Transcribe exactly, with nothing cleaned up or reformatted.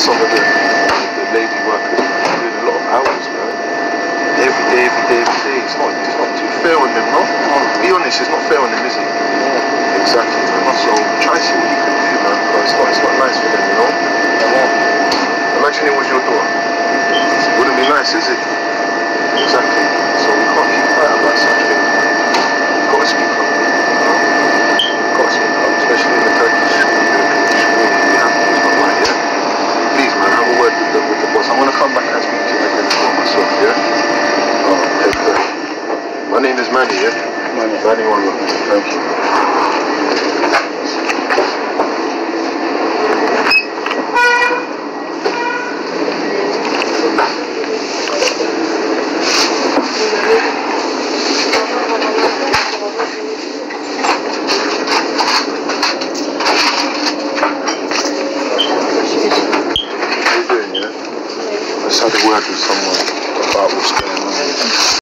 some of the, the lady workers doing a lot of hours, man. Every day, every day, every day. It's not, it's not too fair on them, no? To be honest, it's not fair on them, is it? Yeah. Exactly, man. So try and see what you can do, man. Because it's not, it's not nice for them, you know? Yeah. Imagine it was your daughter. It wouldn't be nice, is it? Exactly. So we can't keep quiet about such things, man. You've got to speak up. You know? You've got to speak up, especially in the Turkish European school. You have to, it's not right, yeah? Please, man, have a word with the, with the boss. I'm going to come back and speak to you again as well myself, yeah? Oh, take care. My name is Manny, yeah? Manny. Manny Wanda. Thank you. How you doing, yeah? I just had a word with someone about what's going on.